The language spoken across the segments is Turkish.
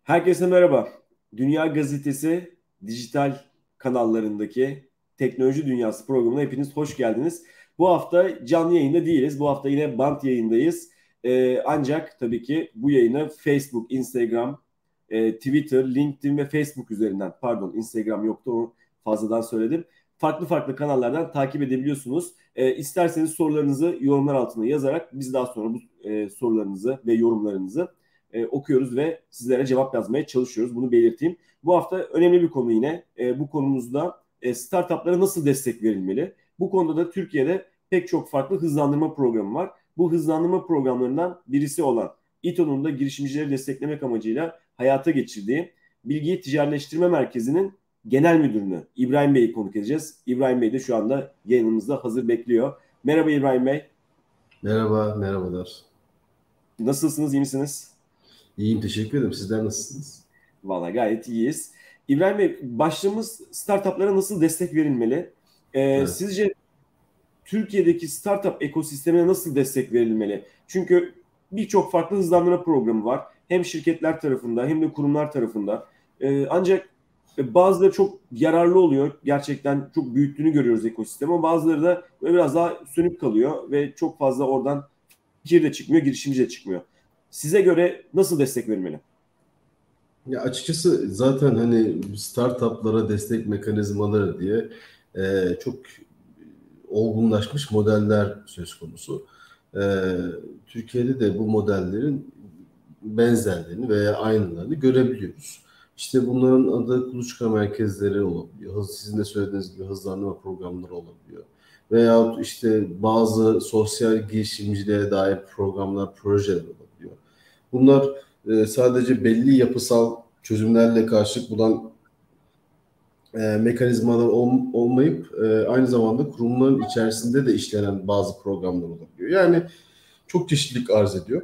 Herkese merhaba. Dünya Gazetesi dijital kanallarındaki Teknoloji Dünyası programına hepiniz hoş geldiniz. Bu hafta canlı yayında değiliz. Bu hafta yine bant yayındayız. Ancak tabii ki bu yayını Facebook, Instagram, Twitter, LinkedIn ve Facebook üzerinden, pardon Instagram yoktu onu fazladan söyledim. Farklı farklı kanallardan takip edebiliyorsunuz. İsterseniz sorularınızı yorumlar altına yazarak biz daha sonra bu sorularınızı ve yorumlarınızı okuyoruz ve sizlere cevap yazmaya çalışıyoruz. Bunu belirteyim. Bu hafta önemli bir konu yine. Bu konumuzda startuplara nasıl destek verilmeli? Bu konuda da Türkiye'de pek çok farklı hızlandırma programı var. Bu hızlandırma programlarından birisi olan İTO'nun da girişimcileri desteklemek amacıyla hayata geçirdiği Bilgi Ticaretleştirme Merkezi'nin genel müdürünü İbrahim Bey'i konuk edeceğiz. İbrahim Bey de şu anda yayınımızda hazır bekliyor. Merhaba İbrahim Bey. Merhaba, merhabalar. Nasılsınız, iyi misiniz? İyiyim, teşekkür ederim. Sizler nasılsınız? Vallahi gayet iyiyiz. İbrahim Bey, başlığımız startuplara nasıl destek verilmeli? Evet. Sizce Türkiye'deki startup ekosistemine nasıl destek verilmeli? Çünkü birçok farklı hızlandırma programı var. Hem şirketler tarafında hem de kurumlar tarafında. Ancak bazıları çok yararlı oluyor. Gerçekten çok büyüttüğünü görüyoruz ekosistemi. Ama bazıları da böyle biraz daha sönük kalıyor ve çok fazla oradan fikir de çıkmıyor, girişimci de çıkmıyor. Size göre nasıl destek verilmeli? Ya açıkçası zaten hani startuplara destek mekanizmaları diye çok olgunlaşmış modeller söz konusu. E, Türkiye'de de bu modellerin benzerlerini veya aynılarını görebiliyoruz. İşte bunların adı kuluçka merkezleri olabiliyor. Sizin de söylediğiniz gibi hızlandırma programları olabiliyor. Veyahut işte bazı sosyal girişimciliğe dair programlar, projeler olabiliyor. Bunlar sadece belli yapısal çözümlerle karşılık bulan mekanizmalar olmayıp aynı zamanda kurumların içerisinde de işlenen bazı programlar olabiliyor. Yani çok çeşitlilik arz ediyor.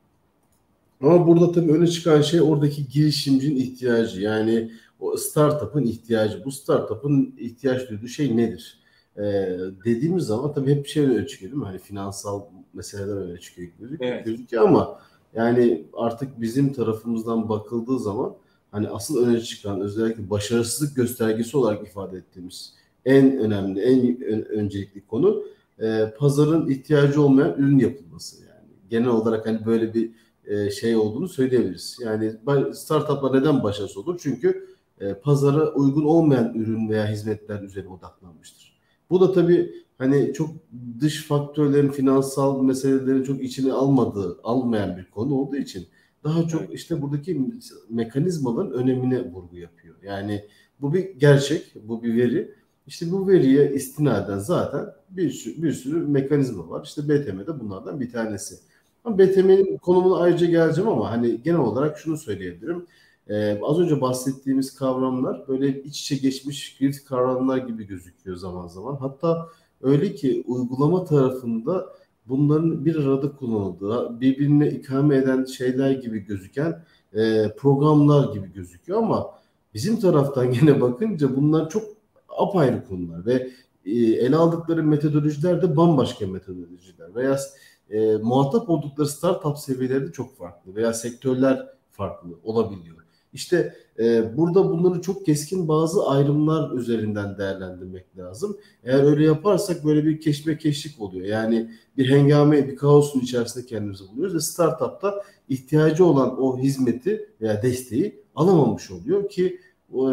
Ama burada tabii öne çıkan şey oradaki girişimcinin ihtiyacı. Yani o startup'ın ihtiyacı. Bu startup'ın ihtiyaç duyduğu şey nedir? Ee, Dediğimiz zaman tabii hep bir şey öne çıkıyor değil mi? Hani finansal meseleler öne çıkıyor Evet. gözüküyor ama yani artık bizim tarafımızdan bakıldığı zaman hani asıl öne çıkan özellikle başarısızlık göstergesi olarak ifade ettiğimiz en önemli, öncelikli konu pazarın ihtiyacı olmayan ürün yapılması yani. Genel olarak hani böyle bir şey olduğunu söyleyebiliriz. Yani startuplar neden başarısız olur? Çünkü pazara uygun olmayan ürün veya hizmetler üzerine odaklanmıştır. Bu da tabii hani çok dış faktörlerin, finansal meselelerin çok içine almayan bir konu olduğu için daha Evet. çok işte buradaki mekanizmaların önemine vurgu yapıyor. Yani bu bir gerçek, bu bir veri. İşte bu veriye istinaden zaten bir sürü mekanizma var. İşte BTM de bunlardan bir tanesi. BTM'nin konumuna ayrıca geleceğim ama hani genel olarak şunu söyleyebilirim. Az önce bahsettiğimiz kavramlar böyle iç içe geçmiş kritik kavramlar gibi gözüküyor zaman zaman. Hatta öyle ki uygulama tarafında bunların bir arada kullanıldığı, birbirine ikame eden şeyler gibi gözüken programlar gibi gözüküyor ama bizim taraftan gene bakınca bunlar çok apayrı konular ve ele aldıkları metodolojiler de bambaşka metodolojiler veya muhatap oldukları startup seviyeleri de çok farklı veya sektörler farklı olabiliyor. İşte burada bunları çok keskin bazı ayrımlar üzerinden değerlendirmek lazım. Eğer öyle yaparsak böyle bir keşmekeşlik oluyor. Yani bir hengame, bir kaosun içerisinde kendimizi buluyoruz ve startupta ihtiyacı olan o hizmeti veya desteği alamamış oluyor ki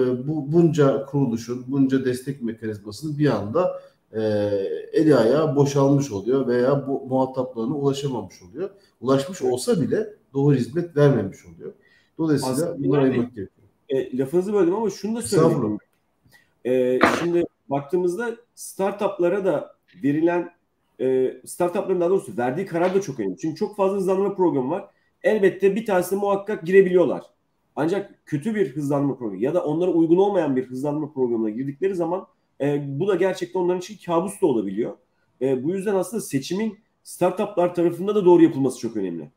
bu bunca kuruluşun, bunca destek mekanizmasının bir anda e, eli ayağı boşalmış oluyor veya bu muhataplarına ulaşamamış oluyor. Ulaşmış Evet. olsa bile doğru hizmet vermemiş oluyor. Dolayısıyla Aslında bunları İbrahim Bey, ayırmak gerekiyor. lafınızı böldüm ama şunu da söylemek Estağfurullah. mümkün. Şimdi baktığımızda startuplara da verilen startupların daha doğrusu verdiği karar da çok önemli. Çünkü çok fazla hızlandırma programı var. Elbette bir tanesine muhakkak girebiliyorlar. Ancak kötü bir hızlandırma programı ya da onlara uygun olmayan bir hızlandırma programına girdikleri zaman bu da gerçekten onların için kabus da olabiliyor. Bu yüzden aslında seçimin startuplar tarafında da doğru yapılması çok önemli.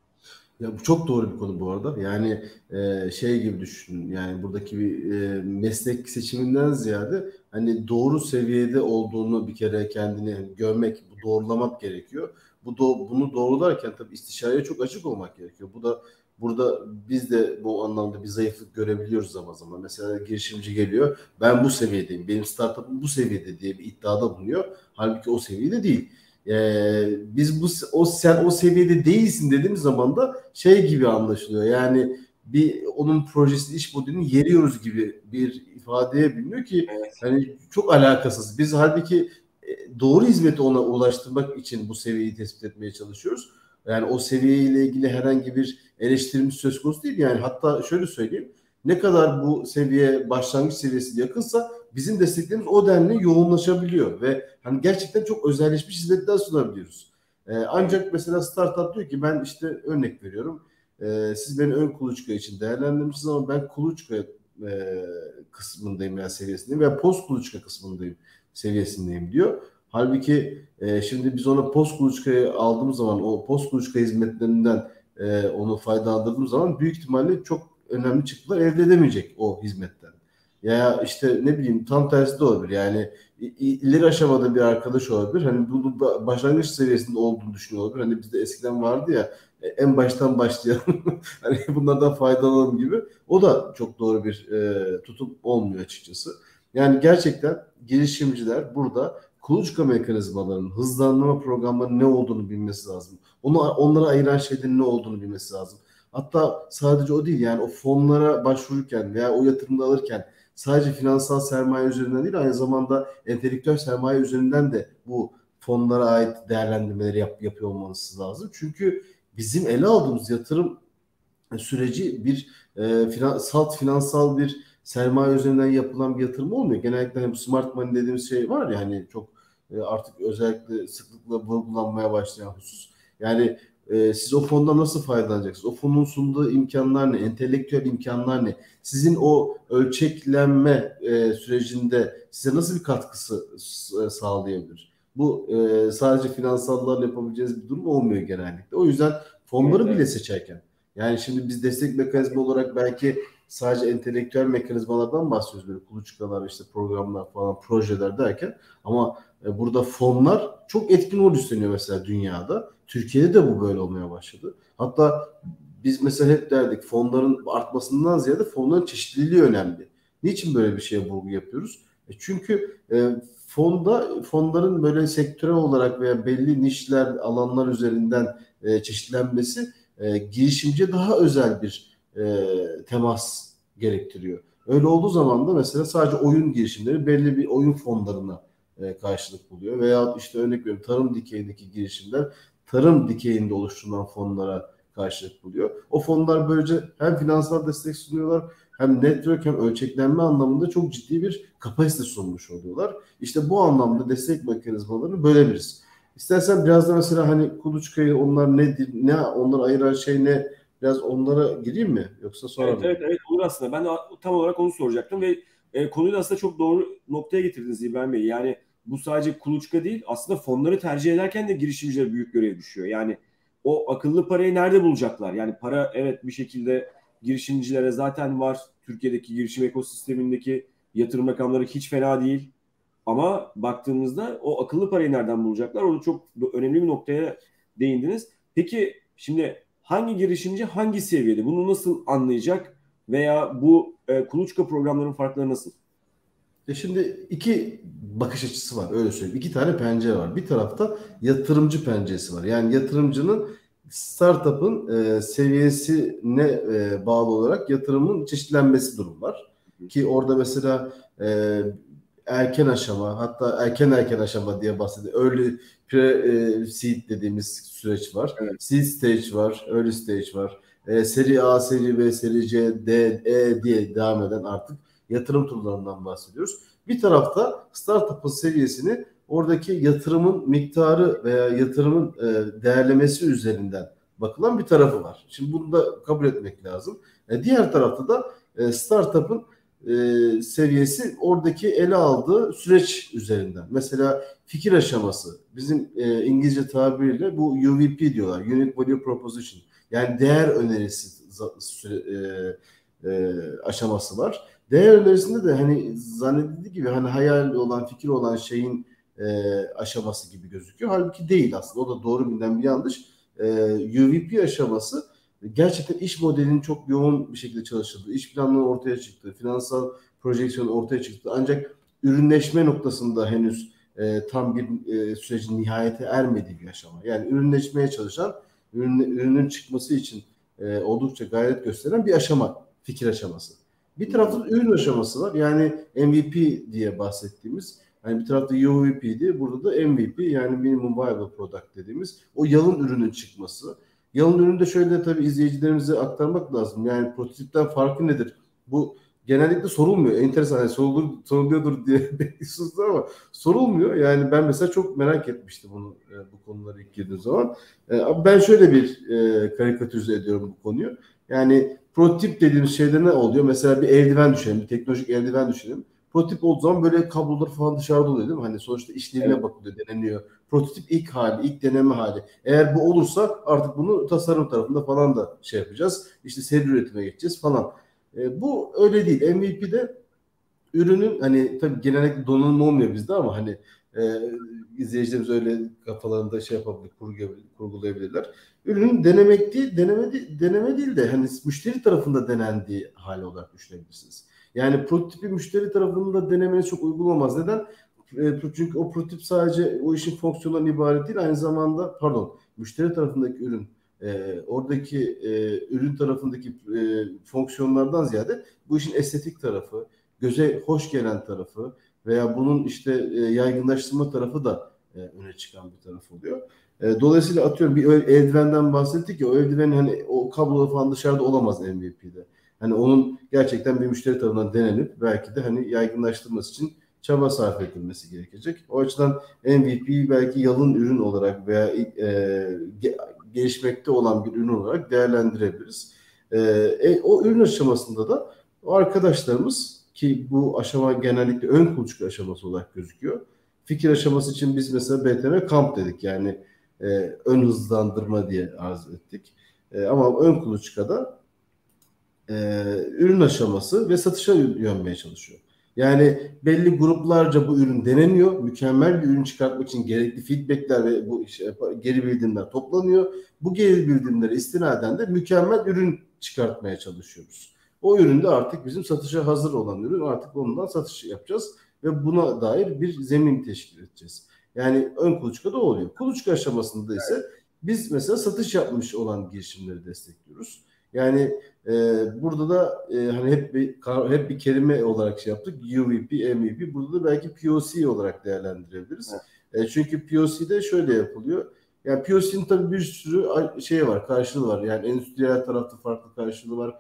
Ya bu çok doğru bir konu bu arada. Yani şey gibi düşünün. Yani buradaki bir meslek seçiminden ziyade hani doğru seviyede olduğunu bir kere kendini görmek, doğrulamak gerekiyor. Bunu doğrularken tabii istişareye çok açık olmak gerekiyor. Bu da Burada biz de bu anlamda bir zayıflık görebiliyoruz zaman zaman. Mesela girişimci geliyor, ben bu seviyedeyim, benim startup'ım bu seviyede diye bir iddiada bulunuyor. Halbuki o seviyede değil. Biz sen o seviyede değilsin dediğimiz zaman da şey gibi anlaşılıyor. Yani bir onun projesini, iş modelini yeriyoruz gibi bir ifadeye bürünüyor ki Evet. hani çok alakasız. Biz halbuki doğru hizmeti ona ulaştırmak için bu seviyeyi tespit etmeye çalışıyoruz. Yani o seviyeyle ilgili herhangi bir eleştirimiz söz konusu değil. Yani hatta şöyle söyleyeyim. Ne kadar bu seviye başlangıç seviyesi yakınsa bizim desteklerimiz o denli yoğunlaşabiliyor ve hani gerçekten çok özelleşmiş hizmetler sunabiliyoruz. Evet. Ancak mesela startup diyor ki ben işte örnek veriyorum. Siz beni ön kuluçka için değerlendirmişsiniz ama ben kuluçka kısmındayım yani seviyesindeyim veya post kuluçka kısmındayım seviyesindeyim diyor. Halbuki şimdi biz ona post kuluçkayı aldığımız zaman o post kuluçka hizmetlerinden onu faydalandırdığımız zaman büyük ihtimalle çok önemli çıktılar elde edemeyecek o hizmetten. Ya işte ne bileyim tam tersi de olabilir. Yani ileri aşamada bir arkadaş olabilir. Hani bunu başlangıç seviyesinde olduğunu düşünüyor olabilir. Hani bizde eskiden vardı ya en baştan başlayalım. Hani bunlardan faydalanalım gibi. O da çok doğru bir tutum olmuyor açıkçası. Yani gerçekten girişimciler burada kuluçka mekanizmalarının, hızlandırma programlarının ne olduğunu bilmesi lazım. Onlara ayıran şeylerin ne olduğunu bilmesi lazım. Hatta sadece o değil yani o fonlara başvururken veya o yatırımda alırken sadece finansal sermaye üzerinden değil aynı zamanda entelektüel sermaye üzerinden de bu fonlara ait değerlendirmeleri yapıyor olmanız lazım. Çünkü bizim ele aldığımız yatırım süreci bir salt finansal bir sermaye üzerinden yapılan bir yatırım olmuyor. Genellikle hani bu smart money dediğimiz şey var ya hani çok artık özellikle sıklıkla vurgulanmaya başlayan husus. Yani siz o fondan nasıl faydalanacaksınız? O fonun sunduğu imkanlar ne? Entelektüel imkanlar ne? Sizin o ölçeklenme sürecinde size nasıl bir katkısı sağlayabilir? Bu sadece finansallarla yapabileceğiniz bir durum olmuyor genellikle. O yüzden Evet, fonları bile evet. seçerken yani şimdi biz destek mekanizma olarak belki sadece entelektüel mekanizmalardan bahsediyoruz. Böyle kuluçkalar, işte programlar falan, projeler derken ama burada fonlar çok etkin rol üstleniyor mesela dünyada. Türkiye'de de bu böyle olmaya başladı. Hatta biz mesela hep derdik fonların artmasından ziyade fonların çeşitliliği önemli. Niçin böyle bir şeye vurgu yapıyoruz? Çünkü fonların böyle sektörel olarak veya belli nişler, alanlar üzerinden çeşitlenmesi girişimciye daha özel bir temas gerektiriyor. Öyle olduğu zaman da mesela sadece oyun girişimleri belli bir oyun fonlarına karşılık buluyor. Veya işte örnek veriyorum tarım dikeyindeki girişimler tarım dikeyinde oluşturulan fonlara karşılık buluyor. O fonlar böylece hem finansal destek sunuyorlar hem network hem ölçeklenme anlamında çok ciddi bir kapasite sunmuş oluyorlar. İşte bu anlamda destek mekanizmalarını bölebiliriz. İstersen biraz da mesela hani kuluçkayı onlar nedir, ne onları ayıran şey ne biraz onlara gireyim mi yoksa sonra Evet, mı? evet, evet, olur aslında. Ben de tam olarak onu soracaktım ve konuyu da aslında çok doğru noktaya getirdiniz İbrahim Bey. Yani bu sadece kuluçka değil, aslında fonları tercih ederken de girişimcilere büyük görev düşüyor. Yani o akıllı parayı nerede bulacaklar? Yani para evet bir şekilde girişimcilere zaten var. Türkiye'deki girişim ekosistemindeki yatırım rakamları hiç fena değil. Ama baktığımızda o akıllı parayı nereden bulacaklar? Onu çok önemli bir noktaya değindiniz. Peki şimdi hangi girişimci hangi seviyede? Bunu nasıl anlayacak? Veya bu kuluçka programlarının farkları nasıl? Şimdi iki bakış açısı var öyle söyleyeyim. İki tane pencere var. Bir tarafta yatırımcı penceresi var. Yani yatırımcının startup'ın seviyesine bağlı olarak yatırımın çeşitlenmesi durum var. Ki orada mesela erken aşama hatta erken aşama diye bahsediyor. Early seed dediğimiz süreç var. Evet. Seed stage var, early stage var. Seri A, seri B, seri C, D, E diye devam eden artık yatırım turlarından bahsediyoruz. Bir tarafta startup'ın seviyesini oradaki yatırımın miktarı veya yatırımın değerlemesi üzerinden bakılan bir tarafı var. Şimdi bunu da kabul etmek lazım. Diğer tarafta da startup'ın seviyesi oradaki ele aldığı süreç üzerinden. Mesela fikir aşaması. Bizim İngilizce tabiriyle bu UVP diyorlar. Unique Value Proposition. Yani değer önerisi aşaması var. Değer önerisinde de hani zannedildiği gibi hani hayal olan, fikir olan şeyin aşaması gibi gözüküyor. Halbuki değil aslında. O da doğru bilinen bir yanlış. UVP aşaması gerçekten iş modelinin çok yoğun bir şekilde çalışıldığı, iş planları ortaya çıktı, finansal projeksiyon ortaya çıktı. Ancak ürünleşme noktasında henüz tam bir sürecin nihayete ermediği bir aşama. Yani ürünleşmeye çalışan, ürünün çıkması için oldukça gayret gösteren bir aşama, fikir aşaması. Bir tarafta da ürün aşaması var. Yani MVP diye bahsettiğimiz, yani bir tarafta UVP'di, burada da MVP, yani Minimum Viable Product dediğimiz o yalın ürünün çıkması. Yalın ürünü de şöyle tabii izleyicilerimize aktarmak lazım. Yani prototipten farkı nedir? Bu genellikle sorulmuyor. Enteresan, yani soruluyordur diye bekliyorsunuz ama sorulmuyor. Yani ben mesela çok merak etmiştim bunu, bu konuları ilk girdiğim zaman. Ben şöyle bir karikatürize ediyorum bu konuyu. Yani prototip dediğimiz şeyde ne oluyor? Mesela bir eldiven düşünelim, bir teknolojik eldiven düşünelim. Prototip olduğu zaman böyle kablolar falan dışarıda oluyor değil mi? Hani sonuçta işlevine bakılıyor, deneniyor. Prototip ilk hali, ilk deneme hali. Eğer bu olursa artık bunu tasarım tarafında falan da şey yapacağız. İşte seri üretime geçeceğiz falan. Bu öyle değil. MVP'de ürünün, hani tabii genellikle donanım olmuyor bizde ama hani e, izleyicilerimiz öyle kafalarında şey yapabilir, kurgulayabilirler. Ürünün denemek değil, deneme değil de hani müşteri tarafında denendiği hali olarak düşünebilirsiniz. Yani prototipi müşteri tarafında denemeniz çok uygun olmaz. Neden? Çünkü o prototip sadece o işin fonksiyonundan ibaret değil. Aynı zamanda, pardon, müşteri tarafındaki ürün, oradaki ürün tarafındaki fonksiyonlardan ziyade bu işin estetik tarafı, göze hoş gelen tarafı veya bunun işte yaygınlaştırma tarafı da öne çıkan bir taraf oluyor. Dolayısıyla atıyorum bir eldivenden bahsettik ya, o eldiven hani o kablo falan dışarıda olamaz MVP'de. Hani onun gerçekten bir müşteri tarafından denenip belki de hani yaygınlaştırması için çaba sarf edilmesi gerekecek. O açıdan MVP belki yalın ürün olarak veya gelişmekte olan bir ürün olarak değerlendirebiliriz. O ürün aşamasında da o arkadaşlarımız, ki bu aşama genellikle ön kuluçka aşaması olarak gözüküyor. Fikir aşaması için biz mesela BTM Kamp dedik, yani e, ön hızlandırma diye arz ettik. Ama ön kuluçkada e, ürün aşaması ve satışa yönmeye çalışıyor. Yani belli gruplarca bu ürün deneniyor. Mükemmel bir ürün çıkartmak için gerekli feedbackler ve bu geri bildirimler toplanıyor. Bu geri bildirimlere istinaden de mükemmel ürün çıkartmaya çalışıyoruz. O ürün de artık bizim satışa hazır olan ürün. Artık ondan satış yapacağız ve buna dair bir zemin teşkil edeceğiz. Yani ön kuluçkada oluyor. Kuluçka aşamasında ise biz mesela satış yapmış olan girişimleri destekliyoruz. Yani burada da hani hep bir kelime olarak şey yaptık. UVP, MVP. Burada da belki POC olarak değerlendirebiliriz. Çünkü POC'de şöyle yapılıyor. Yani POC'nin tabii bir sürü şey var, karşılığı var. Yani endüstriyel tarafta farklı karşılığı var.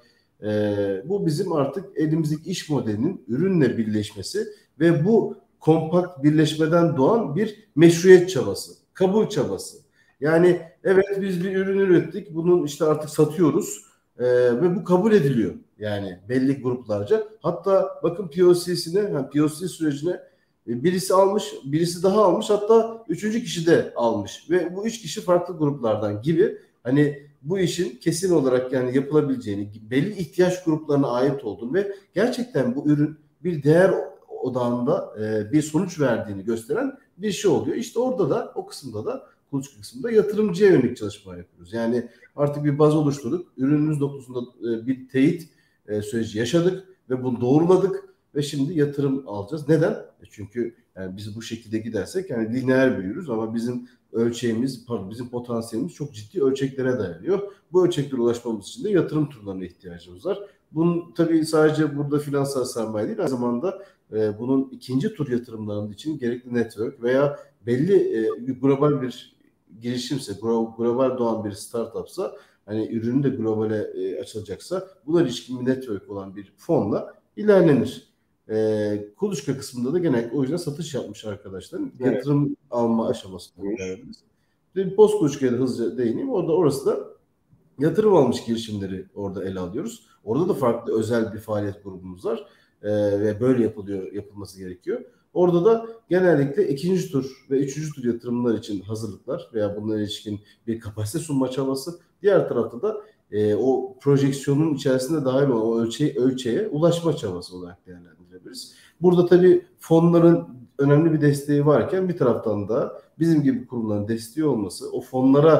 Bu bizim artık elimizdeki iş modelinin ürünle birleşmesi ve bu kompakt birleşmeden doğan bir meşruiyet çabası, kabul çabası. Yani evet, biz bir ürün ürettik, bunun işte artık satıyoruz. Ve bu kabul ediliyor yani belli gruplarca. Hatta bakın POC'sine, yani POC sürecine birisi almış, birisi daha almış, hatta üçüncü kişi de almış ve bu üç kişi farklı gruplardan gibi, hani bu işin kesin olarak yani yapılabileceğini, belli ihtiyaç gruplarına ait olduğunu ve gerçekten bu ürün bir değer odağında bir sonuç verdiğini gösteren bir şey oluyor. İşte orada da, o kısımda da, kuluçka kısmında yatırımcıya yönelik çalışma yapıyoruz. Yani artık bir baz oluşturduk. Ürünümüz noktasında bir teyit süreci yaşadık ve bunu doğruladık ve şimdi yatırım alacağız. Neden? Çünkü yani biz bu şekilde gidersek yani lineer büyürüz ama bizim ölçeğimiz, pardon, bizim potansiyelimiz çok ciddi ölçeklere dayanıyor. Bu ölçeklere ulaşmamız için de yatırım turlarına ihtiyacımız var. Bunun tabii sadece burada finansal sermaye değil, aynı zamanda bunun ikinci tur yatırımlarının için gerekli network veya belli global bir girişimse, global doğan bir startupsa, hani ürünü de globale açılacaksa buna ilişkin bir network olan bir fonla ilerlenir. Kuluçka kısmında da genellikle o yüzden satış yapmış arkadaşların yatırım alma aşamasında ilerlediniz. Bir post kuluçkaya da hızlıca değineyim. Orası da yatırım almış girişimleri orada ele alıyoruz. Orada da farklı özel bir faaliyet grubumuz var. Ve böyle yapılması gerekiyor. Orada da genellikle ikinci tur ve üçüncü tur yatırımlar için hazırlıklar veya bunlara ilişkin bir kapasite sunma çabası. Diğer tarafta da o projeksiyonun içerisinde dahil olan o ölçeğe ulaşma çabası olarak değerlendirebiliriz. Burada tabii fonların önemli bir desteği varken bir taraftan da bizim gibi kurumların desteği olması, o fonlara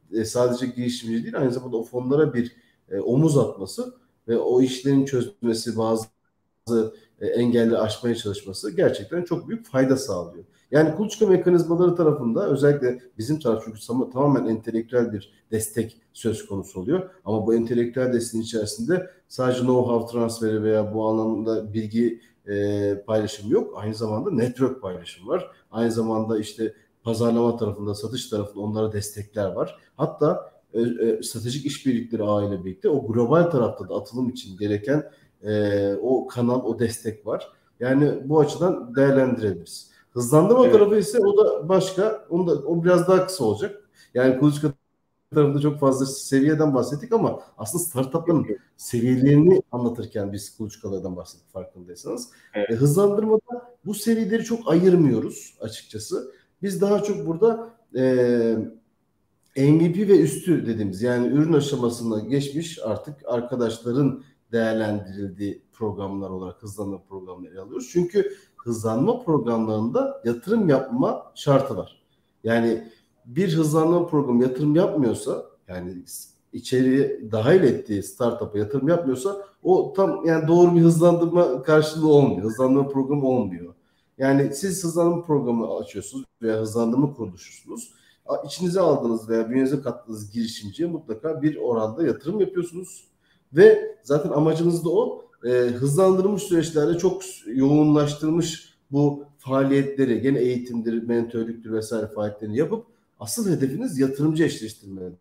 sadece girişimci değil, aynı zamanda o fonlara bir omuz atması ve o işlerin çözmesi, bazı engelleri aşmaya çalışması gerçekten çok büyük fayda sağlıyor. Yani kuluçka mekanizmaları tarafında özellikle bizim taraf, çünkü tamamen entelektüel bir destek söz konusu oluyor. Ama bu entelektüel desteğin içerisinde sadece know-how transferi veya bu anlamda bilgi paylaşımı yok. Aynı zamanda network paylaşımı var. Aynı zamanda işte pazarlama tarafında, satış tarafında onlara destekler var. Hatta stratejik işbirlikleri ağıyla birlikte o global tarafta da atılım için gereken o kanal, o destek var. Yani bu açıdan değerlendirebiliriz. Hızlandırma tarafı ise o da başka. O biraz daha kısa olacak. Yani kuluçka tarafında çok fazla seviyeden bahsettik ama aslında startupların seviyelerini anlatırken biz kuluçkalardan bahsettik, farkındaysanız. Evet. Hızlandırmada bu seviyeleri çok ayırmıyoruz açıkçası. Biz daha çok burada MVP ve üstü dediğimiz, yani ürün aşamasına geçmiş artık arkadaşların değerlendirildiği programlar olarak hızlanma programları ele alıyoruz. Çünkü hızlanma programlarında yatırım yapma şartı var. Yani bir hızlanma programı yatırım yapmıyorsa, yani içeriye dahil ettiği startup'a yatırım yapmıyorsa o tam yani doğru bir hızlandırma karşılığı olmuyor. Hızlandırma programı olmuyor. Yani siz hızlandırma programı açıyorsunuz veya hızlandırma konuşuyorsunuz. İçinize aldığınız veya bünyenize kattığınız girişimciye mutlaka bir oranda yatırım yapıyorsunuz. Ve zaten amacınız da o. Hızlandırılmış süreçlerde çok yoğunlaştırılmış bu faaliyetleri, gene eğitimdir, mentörlüktür vesaire faaliyetlerini yapıp asıl hedefiniz yatırımcı eşleştirmedir.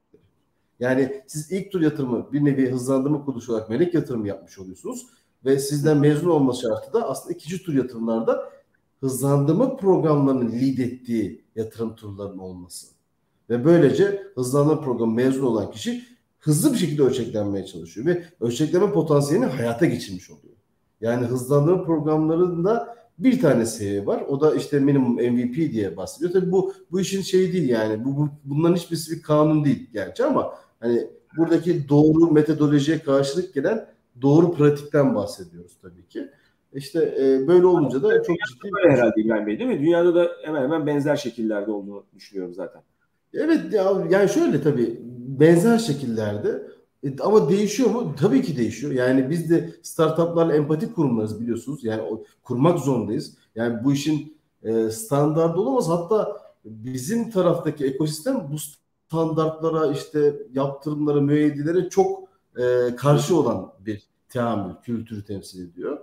Yani siz ilk tur yatırımı bir nevi hızlandırma kuruluşu olarak melek yatırımı yapmış oluyorsunuz ve sizden mezun olması şartı da aslında ikinci tur yatırımlarda hızlandırma programlarının lead ettiği yatırım turlarının olması. Ve böylece hızlandırma programı mezun olan kişi hızlı bir şekilde ölçeklenmeye çalışıyor ve ölçekleme potansiyelini hayata geçirmiş oluyor. Yani hızlandırma programlarında bir tane seviye var. O da işte minimum MVP diye bahsediyor. Tabii bu işin şeyi değil yani. Bunların hiçbirisi bir kanun değil gerçi ama hani buradaki doğru metodolojiye karşılık gelen doğru pratikten bahsediyoruz tabii ki. İşte böyle olunca da çok ciddi bir Böyle herhalde İbrahim Bey, değil mi? Dünyada da hemen hemen benzer şekillerde olduğunu düşünüyorum zaten. Evet ya, yani şöyle tabii benzer şekillerde ama değişiyor mu? Tabii ki değişiyor. Yani biz de startuplarla empati kurumlarız, biliyorsunuz. Yani kurmak zorundayız. Yani bu işin standardı olamaz. Hatta bizim taraftaki ekosistem bu standartlara, işte yaptırımlara, müeyyidelere çok karşı olan bir teamül kültürü temsil ediyor.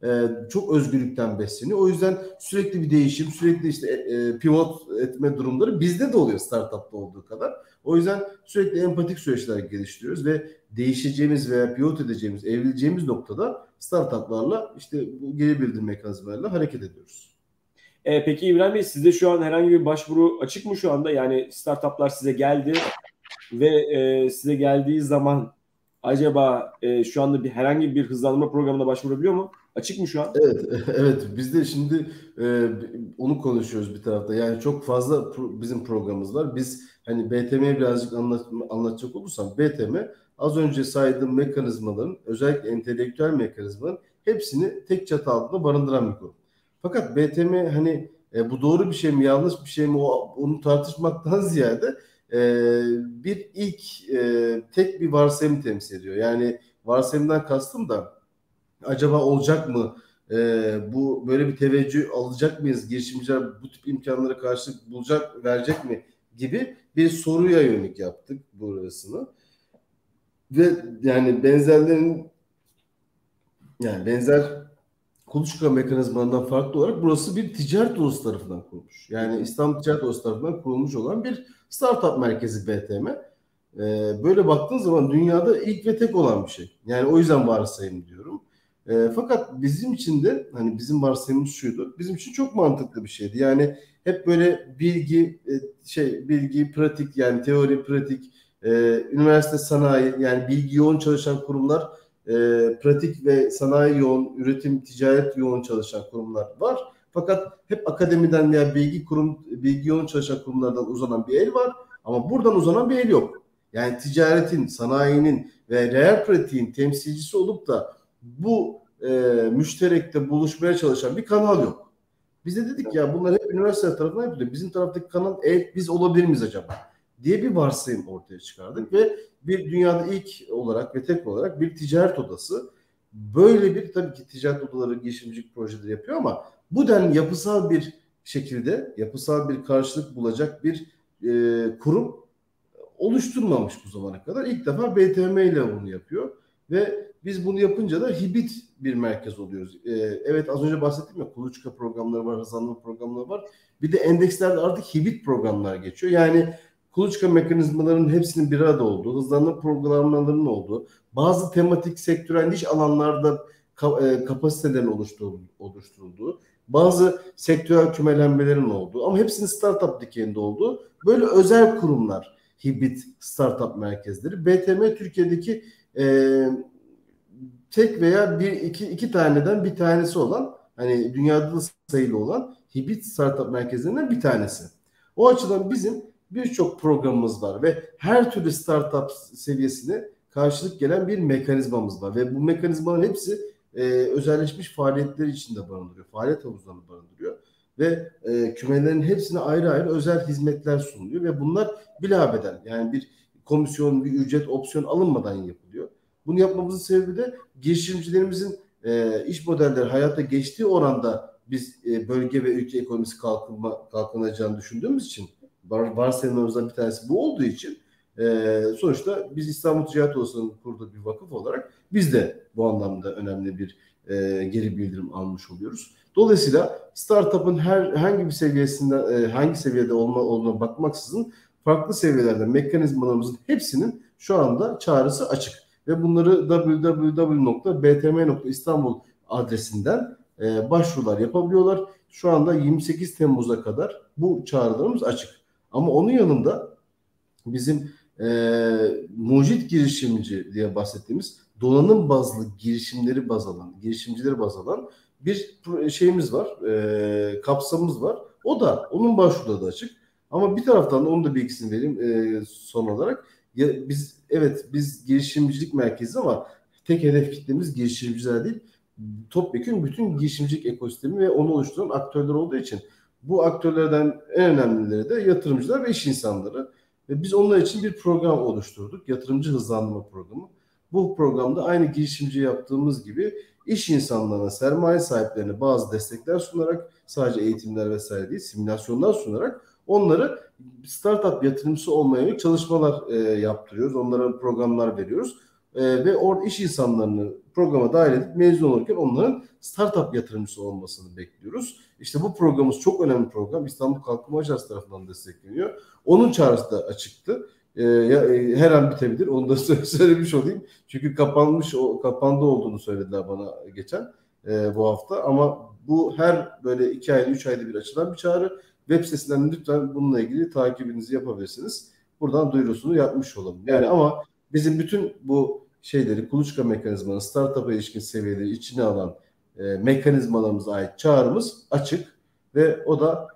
Çok özgürlükten besleniyor. O yüzden sürekli bir değişim, sürekli işte pivot etme durumları bizde de oluyor, startupta olduğu kadar. O yüzden sürekli empatik süreçler geliştiriyoruz ve değişeceğimiz veya pivot edeceğimiz, evrileceğimiz noktada startuplarla işte bu geri bildirim mekanizmalarıyla hareket ediyoruz. Peki İbrahim Bey, sizde şu an herhangi bir başvuru açık mı şu anda? Yani startuplar size geldi ve size geldiği zaman acaba şu anda herhangi bir hızlandırma programına başvurabiliyor mu? Açık mı şu an? Evet, evet. Biz de şimdi onu konuşuyoruz bir tarafta. Yani çok fazla bizim programımız var. Biz hani BTM'yi birazcık anlatacak olursam, BTM az önce saydığım mekanizmaların, özellikle entelektüel mekanizmaların hepsini tek çatı altında barındıran bir kurum. Fakat BTM hani bu doğru bir şey mi, yanlış bir şey mi, onu tartışmaktan ziyade e, bir ilk tek bir varsayım temsil ediyor. Yani varsayımdan kastım da acaba olacak mı? Bu böyle bir teveccüh alacak mıyız? Girişimciler bu tip imkanlara karşılık bulacak, verecek mi? Gibi bir soruya yönelik yaptık burasını. Ve yani benzer kuluçka mekanizmalarından farklı olarak burası bir ticaret odası tarafından kurulmuş. Yani İstanbul Ticaret Odası tarafından kurulmuş olan bir startup merkezi BTM. Böyle baktığın zaman dünyada ilk ve tek olan bir şey. Yani o yüzden varsayım diyorum. Fakat bizim için de hani bizim varsayımımız şuydu. Bizim için çok mantıklı bir şeydi. Yani hep böyle bilgi, pratik, yani teori, pratik, üniversite, sanayi, yani bilgi yoğun çalışan kurumlar, pratik ve sanayi yoğun, üretim, ticaret yoğun çalışan kurumlar var. Fakat hep akademiden veya bilgi yoğun çalışan kurumlardan uzanan bir el var. Ama buradan uzanan bir el yok. Yani ticaretin, sanayinin ve reel pratiğin temsilcisi olup da bu müşterekte buluşmaya çalışan bir kanal yok. Biz de dedik ya, bunlar hep üniversite tarafından yapılıyor. Bizim taraftaki kanal biz olabilir miyiz acaba? diye bir varsayım ortaya çıkardık ve bir dünyada ilk olarak ve tek olarak bir ticaret odası böyle bir, tabii ki ticaret odaları girişimcilik projeleri yapıyor ama bu denli yapısal bir şekilde yapısal bir karşılık bulacak bir kurum oluşturmamış bu zamana kadar. İlk defa BTM ile bunu yapıyor ve biz bunu yapınca da hibrit bir merkez oluyoruz. Evet, az önce bahsettim ya, kuluçka programları var, hızlandırma programları var. Bir de endekslerde artık hibrit programlar geçiyor. Yani kuluçka mekanizmalarının hepsinin bir arada olduğu, hızlandırma programlarının olduğu, bazı tematik sektörel iş alanlarda kapasitelerin oluşturulduğu, bazı sektörel kümelenmelerin olduğu ama hepsinin startup dikeyinde olduğu böyle özel kurumlar, hibrit startup merkezleri. BTM Türkiye'deki tek veya iki taneden bir tanesi olan, hani dünyada da sayılı olan hibrit startup merkezlerinden bir tanesi. O açıdan bizim birçok programımız var ve her türlü startup seviyesine karşılık gelen bir mekanizmamız var ve bu mekanizmaların hepsi özelleşmiş faaliyetleri içinde barındırıyor. Faaliyet havuzlarını barındırıyor ve kümelerin hepsine ayrı ayrı özel hizmetler sunuluyor ve bunlar bilabeden, yani bir komisyon, bir ücret, opsiyon alınmadan yapılıyor. Bunu yapmamızın sebebi de girişimcilerimizin iş modelleri hayata geçtiği oranda biz bölge ve ülke ekonomisi kalkınacağını düşündüğümüz için, varsayımlarımızdan bir tanesi bu olduğu için sonuçta biz İstanbul Ticaret Odası'nın kurduğu bir vakıf olarak biz de bu anlamda önemli bir geri bildirim almış oluyoruz. Dolayısıyla startup'ın herhangi bir seviyesinde, hangi seviyede olduğuna bakmaksızın farklı seviyelerde mekanizmalarımızın hepsinin şu anda çağrısı açık. Ve bunları www.btm.istanbul adresinden başvurular yapabiliyorlar. Şu anda 28 Temmuz'a kadar bu çağrılarımız açık. Ama onun yanında bizim mucit girişimci diye bahsettiğimiz donanım bazlı girişimcileri baz alan bir şeyimiz var, kapsamımız var. O da, onun başvuruları da açık. Ama bir taraftan da onun da bilgisini vereyim son olarak. Biz girişimcilik merkezi ama tek hedef kitlemiz girişimciler değil. Topyekun bütün girişimcilik ekosistemi ve onu oluşturan aktörler olduğu için bu aktörlerden en önemlileri de yatırımcılar ve iş insanları. Ve biz onlar için bir program oluşturduk. Yatırımcı hızlandırma programı. Bu programda aynı girişimci yaptığımız gibi iş insanlarına, sermaye sahiplerine bazı destekler sunarak, sadece eğitimler vesaire değil, simülasyonlar sunarak onları startup yatırımcısı olmaya yönelik çalışmalar yaptırıyoruz. Onlara programlar veriyoruz. Ve orada iş insanlarını programa dahil edip mezun olurken onların startup yatırımcısı olmasını bekliyoruz. İşte bu programımız çok önemli bir program. İstanbul Kalkınma Ajansı tarafından destekleniyor. Onun çağrısı da açıktı. Her an bitebilir. Onu da söylemiş olayım. Çünkü kapandı olduğunu söylediler bana geçen bu hafta. Ama bu her böyle 2 ayda 3 ayda bir açılan bir çağrı. Web sitesinden lütfen bununla ilgili takibinizi yapabilirsiniz. Buradan duyurusunu yapmış olalım. Yani ama bizim bütün bu şeyleri, kuluçka mekanizmanın startup'a ilişkin seviyeleri içine alan mekanizmalarımıza ait çağrımız açık ve o da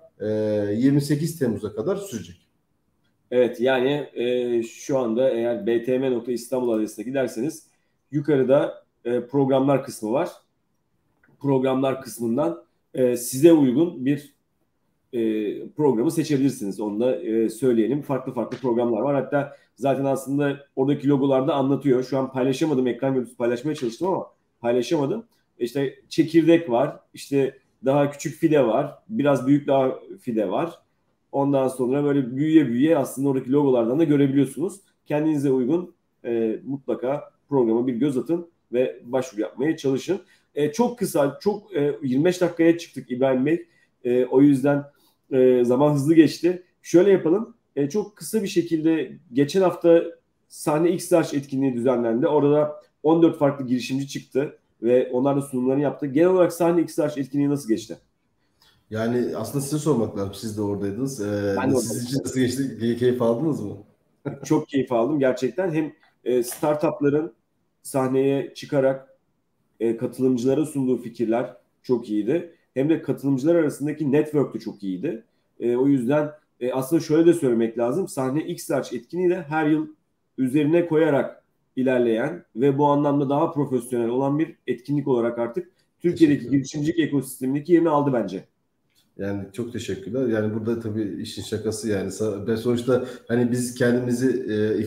28 Temmuz'a kadar sürecek. Evet, yani şu anda eğer btm.istanbul adresine giderseniz yukarıda programlar kısmı var. Programlar kısmından size uygun bir programı seçebilirsiniz. Onu da söyleyelim. Farklı farklı programlar var. Hatta zaten aslında oradaki logolarda anlatıyor. Şu an paylaşamadım. Ekran görüntüsü paylaşmaya çalıştım ama paylaşamadım. İşte çekirdek var. İşte daha küçük fide var. Biraz büyük daha fide var. Ondan sonra böyle büyüye büyüye aslında oradaki logolardan da görebiliyorsunuz. Kendinize uygun mutlaka programa bir göz atın ve başvuru yapmaya çalışın. Çok kısa, 25 dakikaya çıktık İbrahim Bey. O yüzden zaman hızlı geçti. Şöyle yapalım. Çok kısa bir şekilde geçen hafta Sahne X-Large etkinliği düzenlendi. Orada 14 farklı girişimci çıktı ve onlar da sunumlarını yaptı. Genel olarak Sahne X-Large etkinliği nasıl geçti? Yani aslında size sormak lazım. Siz de oradaydınız. Ben de Sizin için nasıl geçti? Keyif aldınız mı? çok keyif aldım gerçekten. Hem startupların sahneye çıkarak katılımcılara sunduğu fikirler çok iyiydi. Hem de katılımcılar arasındaki network de çok iyiydi. O yüzden aslında şöyle de söylemek lazım. Sahne X-Large etkinliği de her yıl üzerine koyarak ilerleyen ve bu anlamda daha profesyonel olan bir etkinlik olarak artık Türkiye'deki girişimcilik ekosistemindeki yerini aldı bence. Yani çok teşekkürler. Yani burada tabii işin şakası yani. Ben sonuçta hani biz kendimizi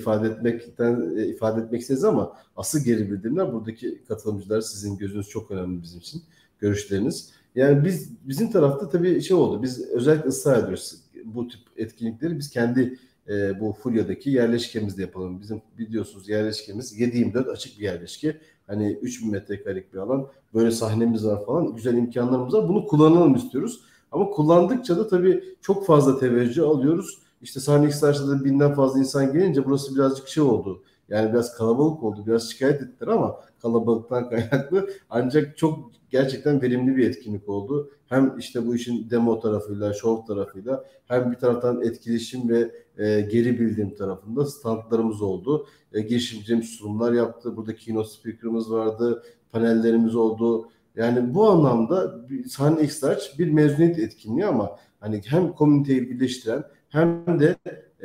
ifade etmek isteriz ama asıl geri bildirimler buradaki katılımcılar, sizin gözünüz çok önemli bizim için. Görüşleriniz. Yani bizim tarafta tabii şey oldu. Biz özellikle ısrar ediyoruz. Bu tip etkinlikleri biz kendi bu Fulya'daki yerleşkemizde yapalım. Bizim biliyorsunuz yerleşkemiz 7/24 açık bir yerleşke. Hani 3000 metrekarelik bir alan. Böyle sahnemiz var falan. Güzel imkanlarımız var. Bunu kullanalım istiyoruz. Ama kullandıkça da tabii çok fazla teveccüh alıyoruz. İşte sahne X'larda da 1000'den fazla insan gelince burası birazcık şey oldu. Yani biraz kalabalık oldu. Biraz şikayet ettiler ama kalabalıktan kaynaklı. Ancak çok gerçekten verimli bir etkinlik oldu. Hem işte bu işin demo tarafıyla, show tarafıyla, hem bir taraftan etkileşim ve geri bildirim tarafında standlarımız oldu. Girişimcimiz sunumlar yaptı. Burada keynote speaker'ımız vardı. Panellerimiz oldu. Yani bu anlamda Sahne X-Large bir mezuniyet etkinliği ama hani hem komüniteyi birleştiren hem de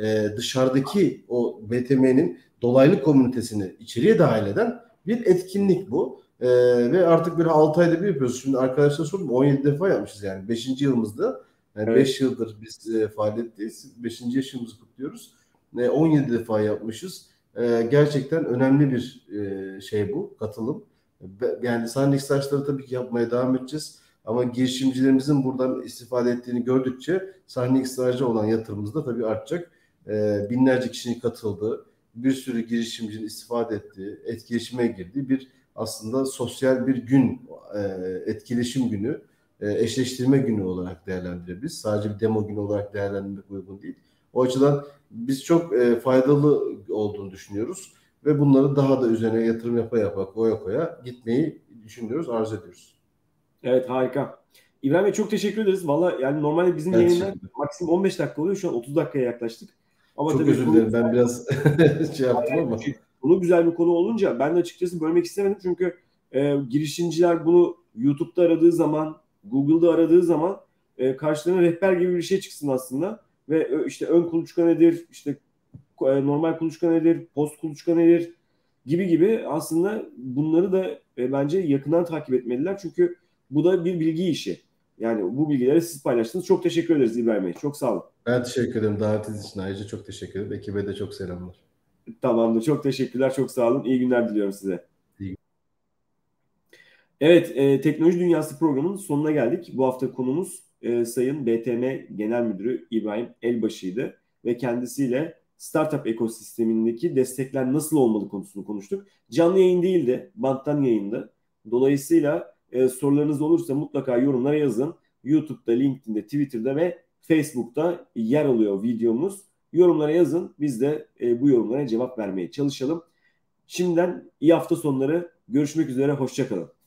dışarıdaki o BTM'nin dolaylı komünitesini içeriye dahil eden bir etkinlik bu. Ve artık böyle 6 ayda bir yapıyoruz. Şimdi arkadaşlar sordum, 17 defa yapmışız yani. 5. yılımızda. Yani Evet. 5 yıldır biz faaliyetteyiz. 5. yaşımızı kutluyoruz. 17 defa yapmışız. Gerçekten önemli bir şey bu, katılım. Yani sahne ihtiyaçları tabii ki yapmaya devam edeceğiz. Ama girişimcilerimizin buradan istifade ettiğini gördükçe sahne ihtiyaçları olan yatırımımız da tabii artacak. Binlerce kişinin katıldığı, bir sürü girişimcinin istifade ettiği, etkileşime girdiği bir aslında sosyal bir gün, etkileşim günü, eşleştirme günü olarak değerlendirebiliriz. Sadece bir demo günü olarak değerlendirmek uygun değil. O açıdan biz çok faydalı olduğunu düşünüyoruz ve bunları daha da üzerine yatırım yapa koya koya gitmeyi düşünüyoruz, arzu ediyoruz. Evet, harika. İbrahim Bey, çok teşekkür ederiz. Valla yani normalde bizim Ben yayınlar teşekkür ederim. maksimum 15 dakika oluyor. Şu an 30 dakikaya yaklaştık. Ama Çok tabii özür dilerim. Ben biraz şey yaptım ama. konu güzel bir konu olunca ben de açıkçası bölmek istemedim. Çünkü girişimciler bunu YouTube'da aradığı zaman, Google'da aradığı zaman karşılarına rehber gibi bir şey çıksın aslında. Ve işte ön kuluçka nedir, işte normal kuluçka nedir, post kuluçka nedir gibi aslında bunları da bence yakından takip etmeliler. Çünkü bu da bir bilgi işi. Yani bu bilgileri siz paylaştınız. Çok teşekkür ederiz İbrahim Bey. Çok sağ olun. Ben teşekkür ederim. Davetiniz için ayrıca çok teşekkür ederim. Ekibe de çok selamlar. Tamamdır. Çok teşekkürler. Çok sağ olun. İyi günler diliyorum size. İyi Evet, Teknoloji Dünyası programının sonuna geldik. Bu hafta konumuz Sayın BTM Genel Müdürü İbrahim Elbaşı'ydı ve kendisiyle startup ekosistemindeki destekler nasıl olmalı konusunu konuştuk. Canlı yayın değildi, banttan yayındı. Dolayısıyla sorularınız olursa mutlaka yorumlara yazın. YouTube'da, LinkedIn'de, Twitter'da ve Facebook'ta yer alıyor videomuz. Yorumlara yazın. Biz de bu yorumlara cevap vermeye çalışalım. Şimdiden iyi hafta sonları. Görüşmek üzere. Hoşça kalın.